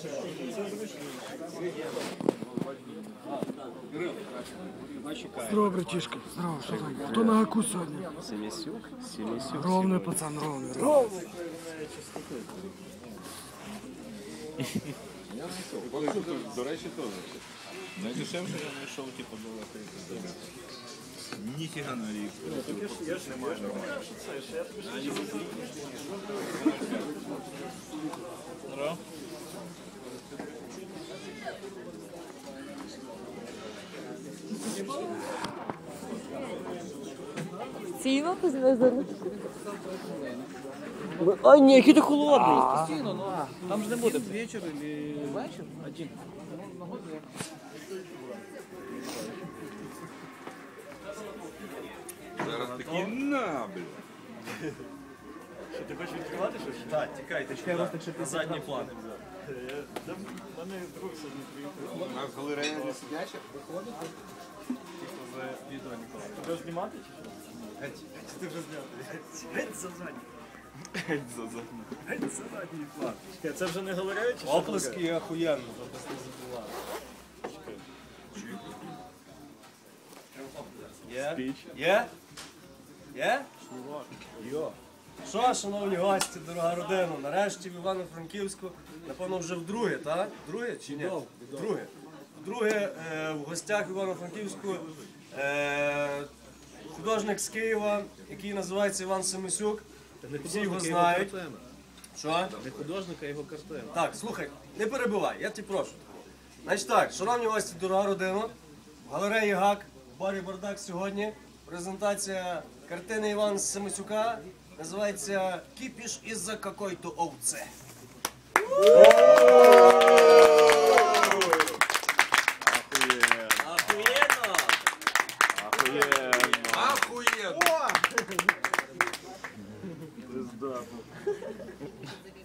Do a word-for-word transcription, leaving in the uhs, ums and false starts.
Здорово, братишка. Здорово, что там? Кто на гаку сегодня? Семисюк? Семисюк. Ровный пацан, ровный. Ровный. До речі, теж. Найдешевше я знайшов, типу, долар тридцять. Ніфіга на рік. Немає нормально. Здорово. Ціно знизили. Ай, ні, який ти холодний. Постійно, ну а. Там ж не буде. Вечір или... Вечір? Один. Зараз такі на, блін. Що, ти хочеш відкривати щось? Так, тікайте, чекай, на задній план. У мене друг сьогодні приїхав. У нас галерея не сидяча. Виходите? Типу за відео ніколи. Тебе знімати чи що? Геть, геть, ти вже зняти. Геть за задній. Геть за задній. Геть за задній план. Чекай, це вже не галерея чи що? Оплески охуєнно, запусти забула. Є? Є? Є? Йо. Що, шановні гості, дорога родина, нарешті в Івано-Франківську, напевно, вже вдруге, так? Вдруге чи ні? Вдруге. Вдруге е, в гостях в Івано-Франківську е, художник з Києва, який називається Іван Семисюк. Всі його знають. Що? Не художник, а його картина. Так, слухай, не перебивай, я тебе прошу. Значить так, шановні гості, дорога родина, в галереї ГАК, в барі Бардак сьогодні презентація картини Івана Семисюка, називається «Кіпіш із-за какой-то овце». Охуєнно! Охуєнно! Охуєнно! Пиздато.